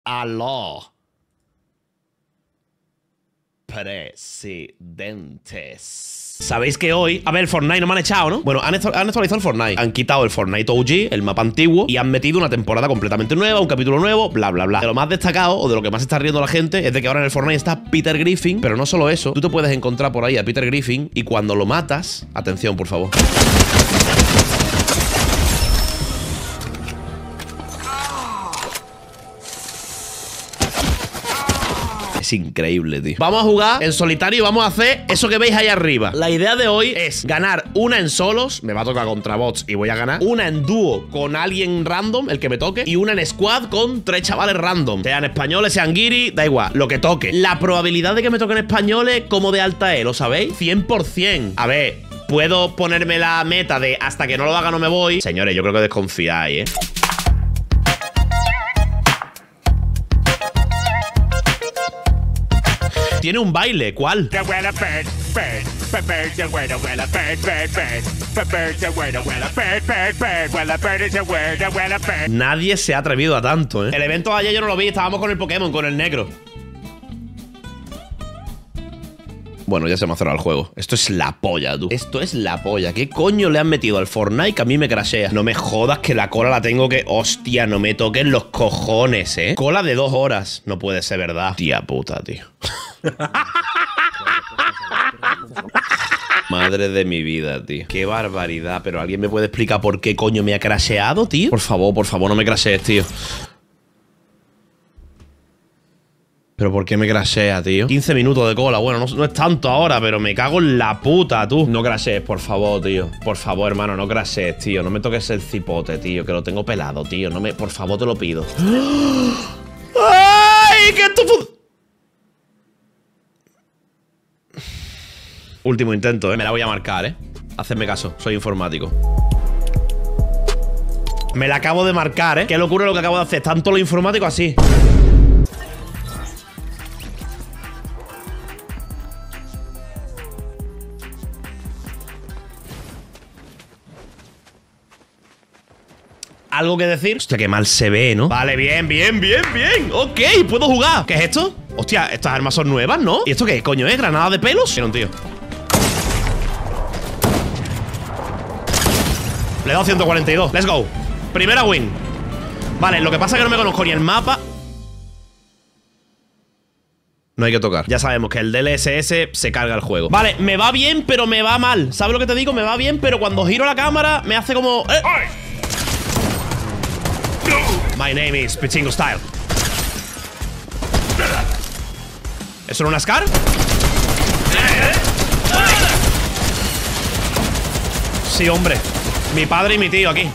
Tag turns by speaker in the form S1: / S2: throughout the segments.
S1: Aló. Presidentes. Sabéis que hoy... A ver, el Fortnite no me han echado, ¿no? Bueno, han actualizado el Fortnite. Han quitado el Fortnite OG, el mapa antiguo, y han metido una temporada completamente nueva, un capítulo nuevo, bla, bla, bla. De lo más destacado, o de lo que más está riendo la gente, es de que ahora en el Fortnite está Peter Griffin. Pero no solo eso, tú te puedes encontrar por ahí a Peter Griffin y cuando lo matas... Atención, por favor. Es increíble, tío. Vamos a jugar en solitario y vamos a hacer eso que veis ahí arriba. La idea de hoy es ganar una en solos, me va a tocar contra bots y voy a ganar. Una en dúo con alguien random, el que me toque. Y una en squad con 3 chavales random. Sean españoles, sean guiri, da igual, lo que toque. La probabilidad de que me toquen españoles, ¿cómo de alta es? ¿Lo sabéis? 100%. A ver, puedo ponerme la meta de hasta que no lo haga no me voy. Señores, yo creo que desconfiáis, ¿eh? Tiene un baile, ¿cuál? Nadie se ha atrevido a tanto, ¿eh? El evento de ayer yo no lo vi, estábamos con el Pokémon, con el negro. Bueno, ya se me ha cerrado el juego. Esto es la polla, tú. Esto es la polla. ¿Qué coño le han metido al Fortnite que a mí me crashea? No me jodas que la cola la tengo que... Hostia, no me toquen los cojones, ¿eh? Cola de 2 horas. No puede ser verdad. Tía puta, tío. Madre de mi vida, tío. Qué barbaridad. Pero ¿alguien me puede explicar por qué coño me ha crasheado, tío? Por favor, no me crashees, tío. ¿Pero por qué me crashea, tío? 15 minutos de cola. Bueno, no es tanto ahora, pero me cago en la puta, tú. No crashees, por favor, tío. Por favor, hermano, no crashees, tío. No me toques el cipote, tío, que lo tengo pelado, tío. No me... Por favor, te lo pido. ¡Ay! ¡Que esto... Último intento, ¿eh? Me la voy a marcar, ¿eh? Hacedme caso, soy informático. Me la acabo de marcar, ¿eh? Qué locura lo que acabo de hacer. Tanto lo informático así. ¿Algo que decir? Hostia, qué mal se ve, ¿no? Vale, bien. Ok, puedo jugar. ¿Qué es esto? Hostia, estas armas son nuevas, ¿no? ¿Y esto qué coño es? ¿Granada de pelos? Tiene un tío. Le he dado 142. Let's go. Primera win. Vale, lo que pasa es que no me conozco ni el mapa. No hay que tocar. Ya sabemos que el DLSS se carga el juego. Vale, me va bien, pero me va mal. ¿Sabes lo que te digo? Me va bien, pero cuando giro la cámara me hace como... My name is Pichingo Style. ¿Eso era una Scar? Sí, hombre. Mi padre y mi tío aquí.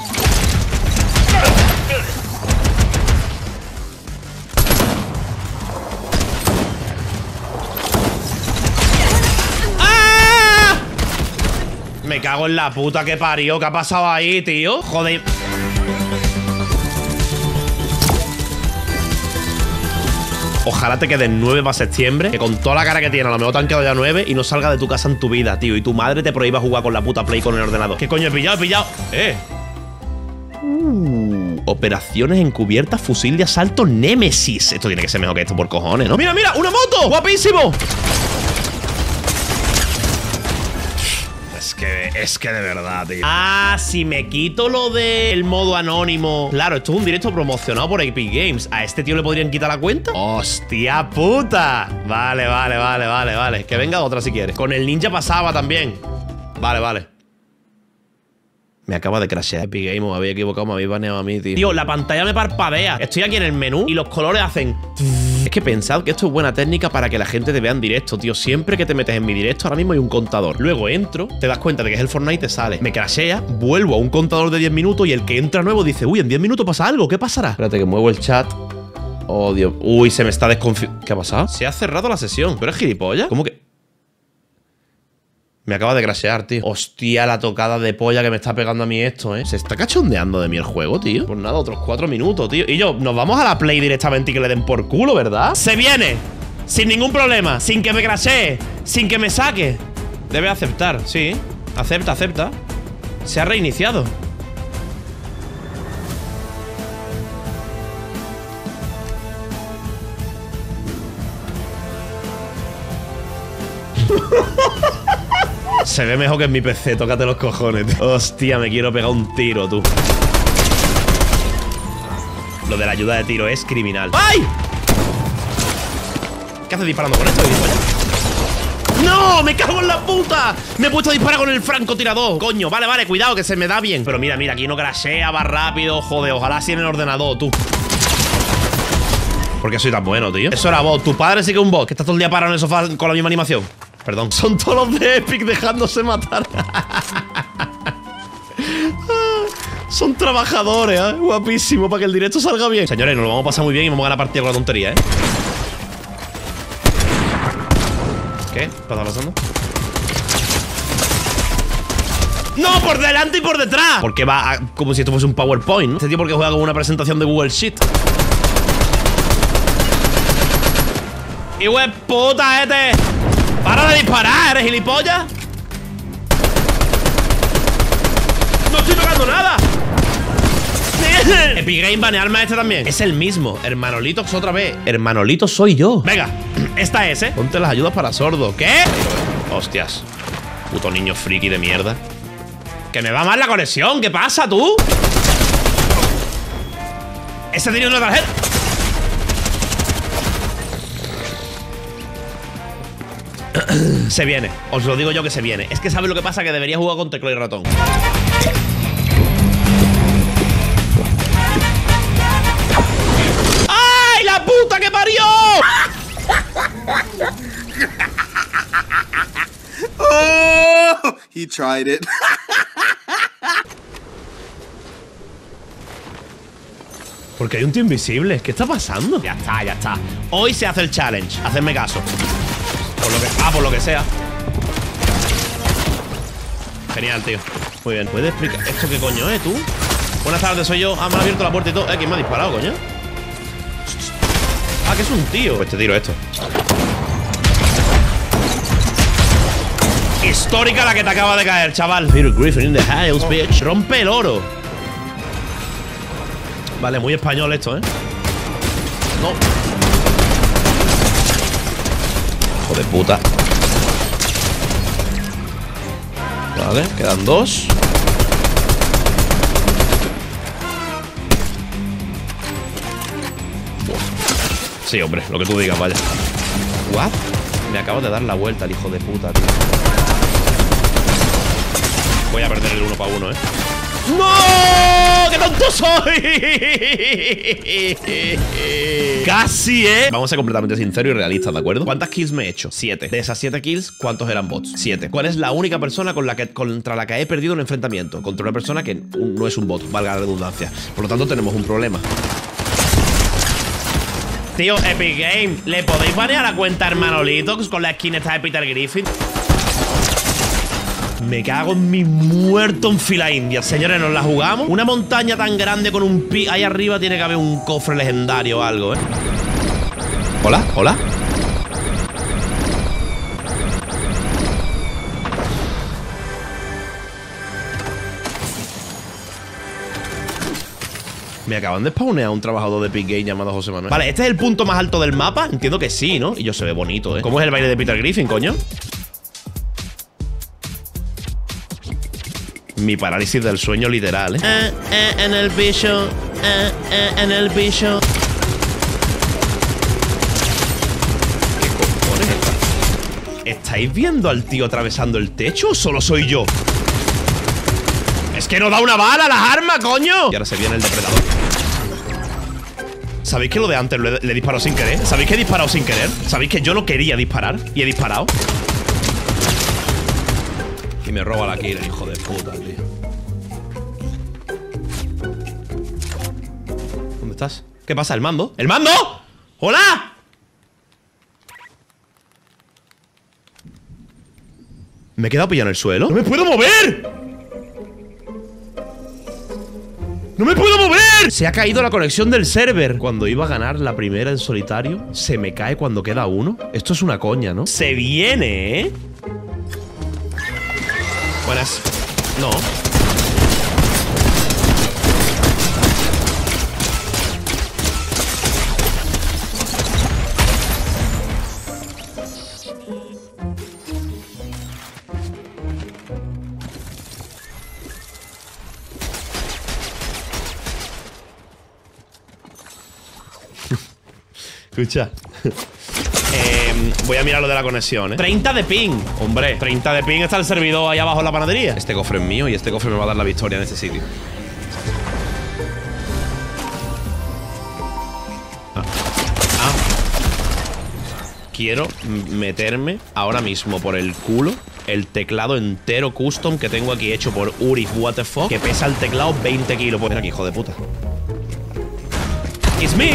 S1: ¡Ah! Me cago en la puta que parió. ¿Qué ha pasado ahí, tío? Joder. Ojalá te queden 9 para septiembre. Que con toda la cara que tiene, a lo mejor te han quedado ya 9 y no salga de tu casa en tu vida, tío. Y tu madre te prohíba jugar con la puta Play con el ordenador. ¿Qué coño he pillado? He pillado. Operaciones encubiertas, fusil de asalto Némesis. Esto tiene que ser mejor que esto por cojones, ¿no? ¡Mira, mira! ¡Una moto! ¡Guapísimo! Es que de verdad, tío. Ah, si me quito lo del modo anónimo. Claro, esto es un directo promocionado por Epic Games. ¿A este tío le podrían quitar la cuenta? ¡Hostia puta! Vale. Que venga otra si quieres. Con el ninja pasaba también. Vale. Me acaba de crashear Epic Games, me había equivocado, me habéis baneado a mí, tío. Tío, la pantalla me parpadea. Estoy aquí en el menú y los colores hacen... Es que pensad que esto es buena técnica para que la gente te vea en directo, tío. Siempre que te metes en mi directo, ahora mismo hay un contador. Luego entro, te das cuenta de que es el Fortnite y te sale. Me crashea, vuelvo a un contador de 10 minutos y el que entra nuevo dice, uy, en 10 minutos pasa algo, ¿qué pasará? Espérate que muevo el chat. Oh, Dios. Uy, se me está desconfigurando. ¿Qué ha pasado? Se ha cerrado la sesión. ¿Tú eres gilipollas? ¿Cómo que...? Me acaba de crashear, tío. Hostia, la tocada de polla que me está pegando a mí esto, ¿eh? Se está cachondeando de mí el juego, tío. Pues nada, otros 4 minutos, tío. Y yo, nos vamos a la Play directamente y que le den por culo, ¿verdad? Se viene. Sin ningún problema. Sin que me crashee. Sin que me saque. Debe aceptar, sí. Acepta. Se ha reiniciado. Se ve mejor que en mi PC, tócate los cojones, tío. Hostia, me quiero pegar un tiro, tú. Lo de la ayuda de tiro es criminal. ¡Ay! ¿Qué haces disparando con esto, gilipollas? ¡No! ¡Me cago en la puta! Me he puesto a disparar con el francotirador. Coño, vale, vale, cuidado, que se me da bien. Pero mira, mira, aquí no crashea, va rápido. Joder, ojalá así en el ordenador, tú. ¿Por qué soy tan bueno, tío? Eso era bot. Tu padre sí que es un bot. Que está todo el día parado en el sofá con la misma animación. Perdón. Son todos los de Epic dejándose matar. Son trabajadores, ¿eh? Guapísimo, para que el directo salga bien. Señores, nos lo vamos a pasar muy bien y vamos a ganar partida con la tontería, ¿eh? ¿Qué? ¿Qué está pasando? ¡No! ¡Por delante y por detrás! Porque va como si esto fuese un PowerPoint, ¿no? Este tío porque juega como una presentación de Google Sheet. ¡Y puta, este! ¡Para de disparar! ¿Eres gilipollas? ¡No estoy tocando nada! Epic Game banearme a este también. Es el mismo. Hermanolitos otra vez. Hermanolitos soy yo. Venga, esta es, ¿eh? Ponte las ayudas para sordo. ¿Qué? Hostias. Puto niño friki de mierda. Que me va mal la conexión. ¿Qué pasa, tú? Ese tiene una tarjeta. Se viene. Os lo digo yo que se viene. Es que ¿sabes lo que pasa? Que debería jugar con teclado y ratón. ¡Ay, la puta que parió!
S2: Oh, he tried it.
S1: Porque hay un tío invisible. ¿Qué está pasando? Ya está, ya está. Hoy se hace el challenge. Hacedme caso. Por lo que sea. Genial, tío. Muy bien. ¿Puedes explicar esto qué coño es, tú? Buenas tardes, soy yo. Ah, me ha abierto la puerta y todo. ¿Quién me ha disparado, coño? Ah, que es un tío. Pues te tiro esto. Histórica la que te acaba de caer, chaval. Peter Griffin in the house, bitch. Rompe el oro. Vale, muy español esto, ¿eh? No. Hijo de puta. Vale, quedan dos. Sí, hombre, lo que tú digas, vaya. ¿What? Me acabo de dar la vuelta el hijo de puta, tío. Voy a perder el 1 para 1, ¿eh? ¡No! ¡Qué tonto soy! Casi, ¿eh? Vamos a ser completamente sinceros y realistas, ¿de acuerdo? ¿Cuántas kills me he hecho? 7. De esas 7 kills, ¿cuántos eran bots? 7. ¿Cuál es la única persona contra la que he perdido un enfrentamiento? Contra una persona que no es un bot, valga la redundancia. Por lo tanto, tenemos un problema. Tío, Epic Game, ¿le podéis banear la cuenta Hermanolitos con la skin esta de Peter Griffin? Me cago en mi muerto en fila india. Señores, ¿nos la jugamos? Una montaña tan grande con un pi... Ahí arriba tiene que haber un cofre legendario o algo, ¿eh? ¿Hola? ¿Hola? Me acaban de spawnear un trabajador de Epic Game llamado José Manuel. Vale, ¿este es el punto más alto del mapa? Entiendo que sí, ¿no? Y yo se ve bonito, ¿eh? ¿Cómo es el baile de Peter Griffin, coño? Mi parálisis del sueño literal, ¿eh? En el bicho. En el bicho. ¿Qué cojones está? ¿Estáis viendo al tío atravesando el techo o solo soy yo? ¡Es que no da una bala a las armas, coño! Y ahora se viene el depredador. ¿Sabéis que lo de antes le he disparado sin querer? ¿Sabéis que he disparado sin querer? ¿Sabéis que yo no quería disparar? Y he disparado. Y me roba la kill, hijo de puta, tío. ¿Dónde estás? ¿Qué pasa? ¿El mando? ¡El mando! ¡Hola! ¿Me he quedado pillado en el suelo? ¡No me puedo mover! ¡No me puedo mover! Se ha caído la conexión del server. Cuando iba a ganar la primera en solitario, se me cae cuando queda uno. Esto es una coña, ¿no? Se viene, ¿eh? Buenas. No. Escucha. Voy a mirar lo de la conexión, 30 de ping. Hombre, 30 de ping está el servidor ahí abajo en la panadería. Este cofre es mío y este cofre me va a dar la victoria en este sitio. Quiero meterme ahora mismo por el culo el teclado entero custom que tengo aquí hecho por Uri What the fuck, que pesa el teclado 20 kilos. Pues aquí, hijo de puta. It's me.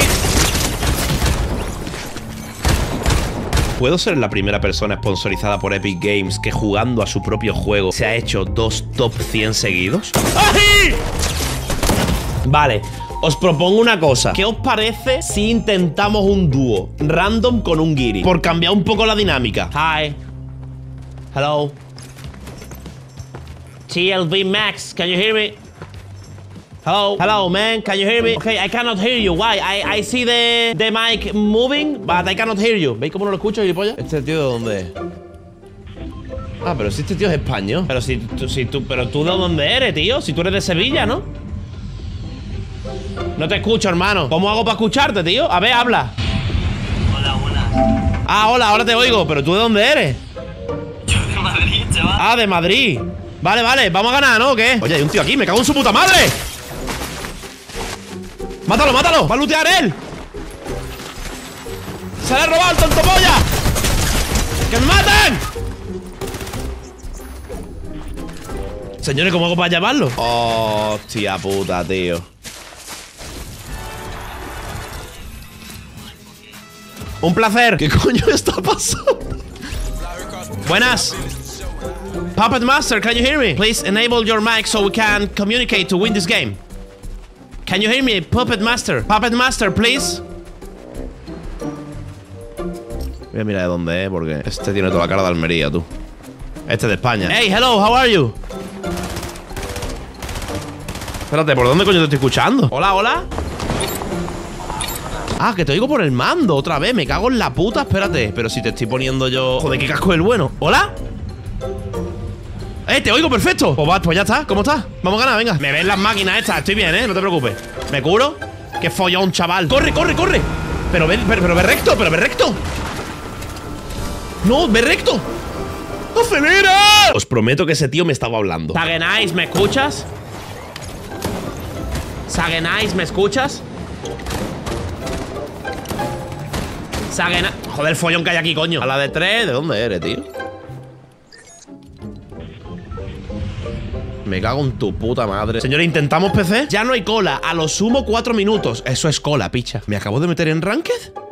S1: ¿Puedo ser la primera persona sponsorizada por Epic Games que jugando a su propio juego se ha hecho 2 top 100 seguidos? ¡Ay! Vale, os propongo una cosa. ¿Qué os parece si intentamos un dúo random con un Guiri? Por cambiar un poco la dinámica. Hi. Hello. TLV Max, can you hear me? Hello, hello, man. Can you hear me? Okay, I cannot hear you. Why? I see the mic moving, but I cannot hear you. ¿Veis cómo no lo escucho, gilipollas? ¿Este tío de dónde es? Ah, pero si este tío es español. Pero pero tú de dónde eres, tío? Si tú eres de Sevilla, ¿no? No te escucho, hermano. ¿Cómo hago para escucharte, tío? A ver, habla.
S3: Hola, buenas.
S1: Ah, hola, ahora te oigo. ¿Pero tú de dónde eres?
S3: Yo de Madrid, chaval.
S1: Ah, de Madrid. Vale, vale, vamos a ganar, ¿no? ¿O qué? Oye, hay un tío aquí, me cago en su puta madre. ¡Mátalo, mátalo! ¡Va a lootear él! ¡Se le ha robado el tonto polla! ¡Que me maten! Señores, ¿cómo hago para llamarlo? Hostia puta, tío. Un placer. ¿Qué coño está pasando? Buenas. Puppet Master, can you hear me? Please enable your mic so we can communicate to win this game. Can you hear me, Puppet Master? Puppet Master, please. Voy a mirar de dónde es, porque este tiene toda la cara de Almería, tú. Este es de España. Hey, hello, how are you? Espérate, ¿por dónde coño te estoy escuchando? Hola, hola. Ah, que te oigo por el mando otra vez. Me cago en la puta, espérate. Pero si te estoy poniendo yo... Joder, ¿qué casco es el bueno? ¿Hola? Te oigo perfecto. Pues ya está, ¿cómo estás? Vamos a ganar, venga. Me ven las máquinas estas, estoy bien, no te preocupes. ¿Me curo? Qué follón, chaval. ¡Corre, corre, corre! Pero ve recto, pero ve recto. No, ve recto. ¡Acelera! Os prometo que ese tío me estaba hablando. Sagenais, ¿me escuchas? Sagenais, ¿me escuchas? Sagenais. Joder, el follón que hay aquí, coño. A la de 3, ¿de dónde eres, tío? Me cago en tu puta madre. Señores, ¿intentamos PC? Ya no hay cola. A lo sumo 4 minutos. Eso es cola, picha. ¿Me acabo de meter en Ranked?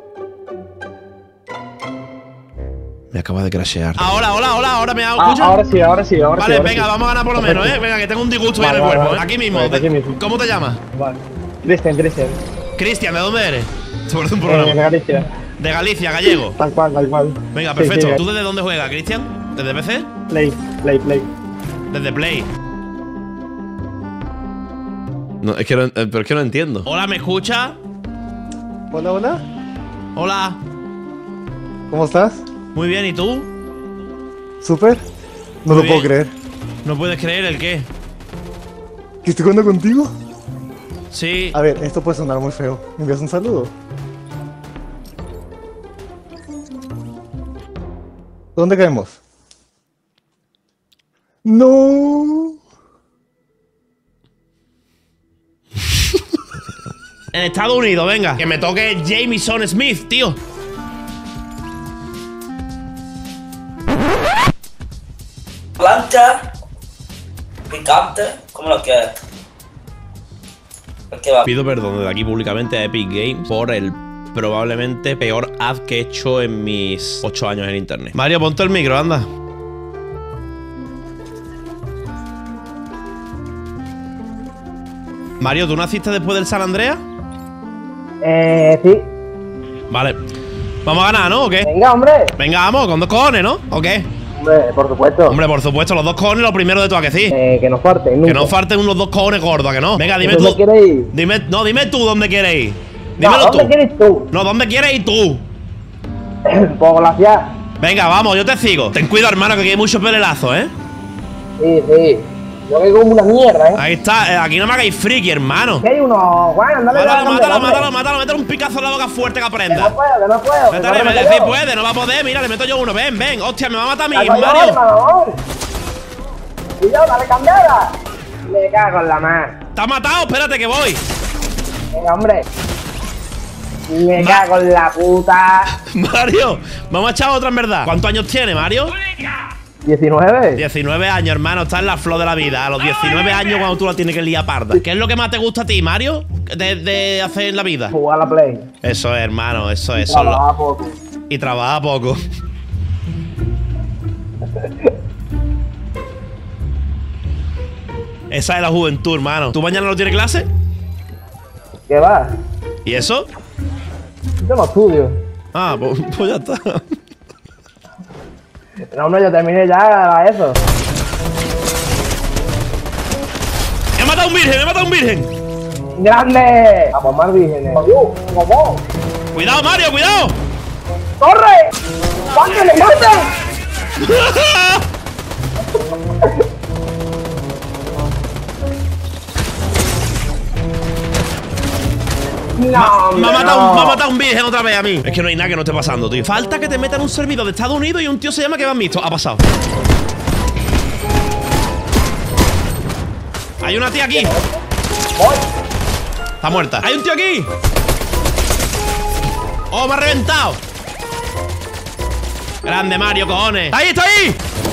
S1: Me acaba de crashear. Ahora, ahora me hago.
S4: Ahora sí.
S1: Vale,
S4: sí,
S1: venga,
S4: sí.
S1: vamos a ganar por lo menos, Venga, que tengo un disgusto ahí en el cuerpo. Aquí mismo.
S4: Vale, aquí mismo.
S1: ¿Cómo te llamas?
S4: Vale. Cristian.
S1: Cristian, ¿de dónde eres? Te parece un programa.
S4: De Galicia.
S1: De Galicia, gallego.
S4: Tal cual.
S1: Venga, perfecto.
S4: Sí,
S1: ¿Tú desde dónde juegas, Cristian? ¿Desde PC?
S4: Play.
S1: Desde Play. No, es que no, pero es que no entiendo. Hola, ¿me escucha?
S4: Hola.
S1: Hola.
S4: ¿Cómo estás?
S1: Muy bien, ¿y tú?
S4: Súper. No
S1: Muy
S4: lo puedo
S1: bien.
S4: creer.
S1: ¿No puedes creer el qué?
S4: ¿Que estoy jugando contigo?
S1: Sí.
S4: A ver, esto puede sonar muy feo. ¿Me envías un saludo? ¿Dónde caemos? No.
S1: En Estados Unidos, venga. Que me toque Jameson Smith, tío.
S3: Plancha, picante, ¿cómo lo quieres? ¿Qué va?
S1: Pido perdón desde aquí públicamente a Epic Games por el probablemente peor ad que he hecho en mis 8 años en internet. Mario, ponte el micro, anda. Mario, ¿tú naciste después del San Andreas?
S4: Sí.
S1: Vale. Vamos a ganar, ¿no? ¿O qué?
S4: Venga, hombre.
S1: Venga, vamos, con 2 cojones, ¿no? ¿O qué?
S4: Hombre, por supuesto.
S1: Hombre, por supuesto, los 2 cojones lo primero de todo, ¿a que sí?
S4: Que nos falten.
S1: Que no falten unos 2 cojones gordos, ¿a que no? Venga, dime tú.
S4: ¿Dónde quieres ir?
S1: Dime tú dónde quieres ir. Dímelo
S4: No,
S1: tú.
S4: ¿dónde quieres tú?
S1: No, ¿dónde quieres ir tú?
S4: Por glaciar.
S1: Venga, vamos, yo te sigo. Ten cuidado, hermano, que aquí hay muchos pelelazos,
S4: Sí. Yo que como una mierda,
S1: Ahí está, aquí no me hagáis friki, hermano.
S4: Que hay uno, Juan, dale.
S1: Mátalo, métele un picazo en la boca fuerte que
S4: Que
S1: aprenda.
S4: no puedo.
S1: Métele, sí puede, no va a poder, mira, le meto yo uno, ven. Hostia, me va a matar a mí,
S4: Mario.
S1: Mario.
S4: Cuidado, dale cambiada. Me cago en la mar.
S1: ¿Te has matado? Espérate que voy.
S4: Venga, hombre. Me cago en la puta.
S1: Mario, vamos a echar otra en verdad. ¿Cuántos años tiene, Mario?
S4: 19.
S1: 19 años, hermano, está en la flor de la vida. A los 19 años cuando tú la tienes que liar parda. ¿Qué es lo que más te gusta a ti, Mario? De hacer en la vida.
S4: Jugar a la play.
S1: Eso es, hermano, eso es.
S4: Trabaja poco.
S1: Y trabaja poco. Esa es la juventud, hermano. ¿Tú mañana no tienes clase?
S4: ¿Qué va?
S1: ¿Y eso?
S4: Yo no estudio.
S1: Ah, pues ya está.
S4: No, yo terminé ya eso.
S1: ¡He matado a un virgen!
S4: ¡Grande! A por más vírgenes. ¿Cómo?
S1: ¡Cuidado, Mario, cuidado!
S4: ¡Corre! ¡Mátale, mátale! No,
S1: Me ha matado un virgen otra vez a mí. Es que no hay nada que no esté pasando, tío. Falta que te metan un servidor de Estados Unidos y un tío se llama que me han visto. Ha pasado. Hay una tía aquí. Está muerta. Hay un tío aquí. Oh, me ha reventado. Grande Mario, cojones. ¡Ahí, está ahí!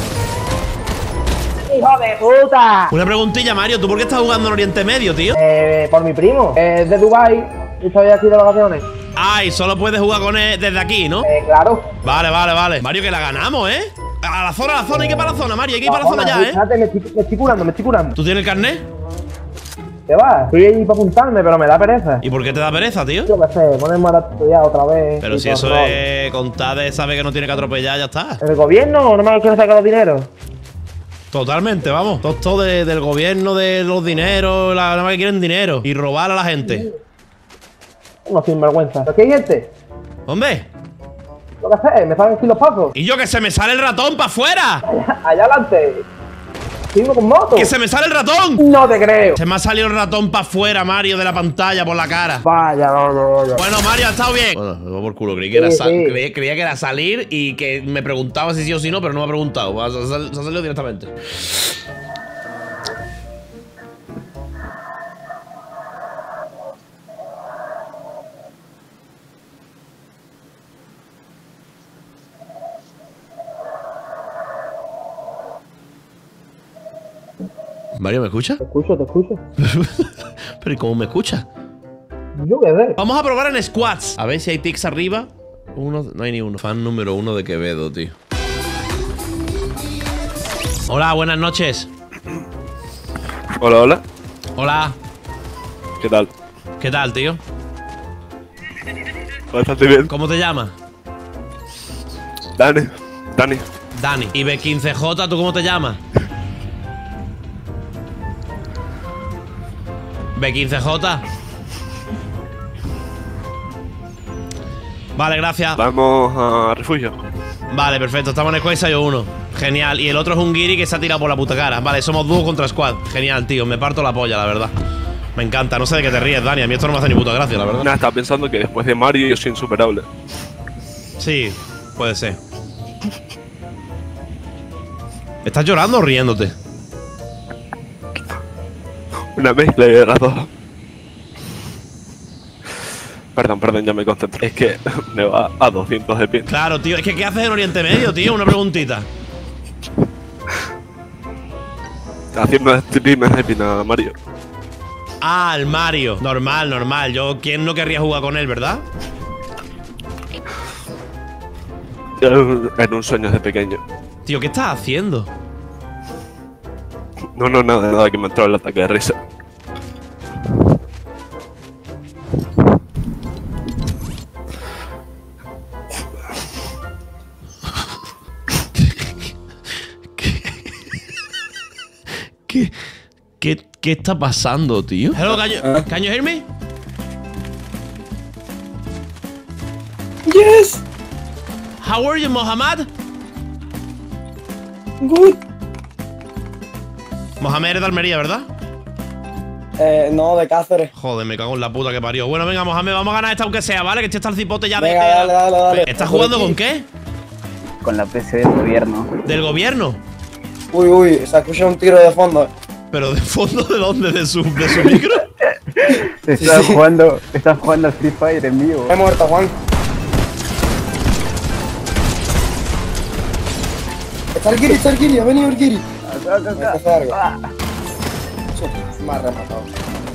S4: ¡Hijo de puta!
S1: Una preguntilla, Mario. ¿Tú por qué estás jugando en Oriente Medio, tío?
S4: Por mi primo. Es de Dubai y estoy aquí de vacaciones.
S1: Ay, solo puedes jugar con él desde aquí, ¿no?
S4: Claro.
S1: Vale. Mario, que la ganamos, ¿eh? A la zona, hay que ir para la zona, Mario. Hay que ir para la zona ya, ¿eh?
S4: Espérate, me estoy curando.
S1: ¿Tú tienes el carnet?
S4: ¿Qué va? Estoy ahí para apuntarme, pero me da pereza.
S1: ¿Y por qué te da pereza, tío?
S4: Yo qué sé, ponerme a estudiar otra vez.
S1: Pero si eso es contar de saber que no tiene que atropellar, ya está.
S4: ¿El gobierno no me quiere sacar los dineros?
S1: Totalmente, vamos. Todo del gobierno, de los dineros, nada más que quieren dinero. Y robar a la gente.
S4: Uno sinvergüenza. ¿Pero qué hay gente?
S1: ¿Dónde?
S4: Yo qué sé, me salen aquí los pasos.
S1: Y yo que se me sale el ratón para afuera.
S4: Allá adelante. Sigo con moto.
S1: ¡Que se me sale el ratón!
S4: No te creo.
S1: Se me ha salido el ratón para afuera, Mario, de la pantalla por la cara.
S4: Vaya, no.
S1: Bueno, Mario, ha estado bien. Bueno, me voy por culo. Creía que era salir y que me preguntaba si sí o si no, pero no me ha preguntado. Se ha salido directamente. Mario, ¿me escucha?
S4: Te escucho.
S1: Pero ¿y cómo me escucha?
S4: Yo qué sé.
S1: Vamos a probar en squads. A ver si hay tics arriba. No hay ni uno. Fan número 1 de Quevedo, tío. Hola, buenas noches.
S5: Hola.
S1: Hola.
S5: ¿Qué tal?
S1: ¿Qué tal, tío?
S5: Bastante bien.
S1: ¿Cómo te llamas?
S5: Dani.
S1: Dani. ¿Y B15J, tú cómo te llamas? B15J. Vale, gracias.
S5: Vamos a refugio.
S1: Vale, perfecto. Estamos en squad y salió uno. Genial. Y el otro es un guiri que se ha tirado por la puta cara. Vale, somos dúo contra squad. Genial, tío. Me parto la polla, la verdad. Me encanta. No sé de qué te ríes, Dani. A mí esto no me hace ni puta gracia, la verdad.
S5: Nada, estaba pensando que después de Mario yo soy insuperable.
S1: Sí, puede ser. ¿Estás llorando o riéndote?
S5: Una mezcla de las dos. Perdón, ya me concentro. Es que me va a 200 de pie.
S1: Claro, tío. Es que ¿qué haces en Oriente Medio, tío? Una preguntita.
S5: Haciendo streams de Pina Mario.
S1: Ah, el Mario. Normal. ¿Quién no querría jugar con él, verdad?
S5: En un sueño de pequeño.
S1: Tío, ¿qué estás haciendo?
S5: No, nada, que me entró el ataque de risa.
S1: ¿Qué está pasando, tío? Hello, can you hear me?
S6: Yes.
S1: How are you, Mohammed?
S6: Good.
S1: Mohamed eres de Almería, ¿verdad?
S4: No, de Cáceres.
S1: Joder, me cago en la puta que parió. Bueno, venga, Mohamed, vamos a ganar esta aunque sea, ¿vale? Que este está el cipote ya
S4: Venga, dale.
S1: ¿Estás jugando con qué?
S6: Con la PC del gobierno.
S1: ¿Del gobierno?
S4: Uy, se escucha un tiro de fondo.
S1: ¿Pero de fondo de dónde? ¿De su micro?
S6: Estás jugando al Free Fire en vivo.
S4: He muerto, Juan. Está el Kiri, ha venido el Kiri. Me ha rematado.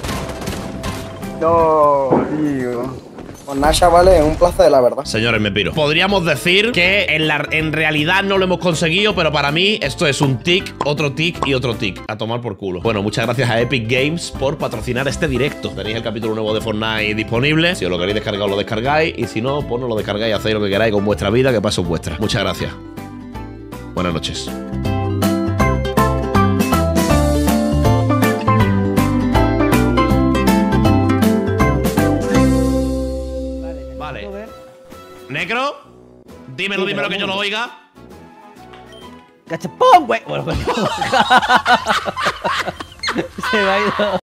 S6: No, tío.
S4: Pues nada, chavales, es un placer, la verdad.
S1: Señores, me piro. Podríamos decir que en realidad no lo hemos conseguido, pero para mí esto es un tic, otro tic y otro tic. A tomar por culo. Bueno, muchas gracias a Epic Games por patrocinar este directo. Tenéis el capítulo nuevo de Fortnite disponible. Si os lo queréis descargar, os lo descargáis. Y si no, pues no lo descargáis, hacéis lo que queráis con vuestra vida, que paso es vuestra. Muchas gracias. Buenas noches. Vale. Necro, dímelo que yo lo oiga.
S7: ¡Cachapón, güey! Bueno, pues. Se me ha ido.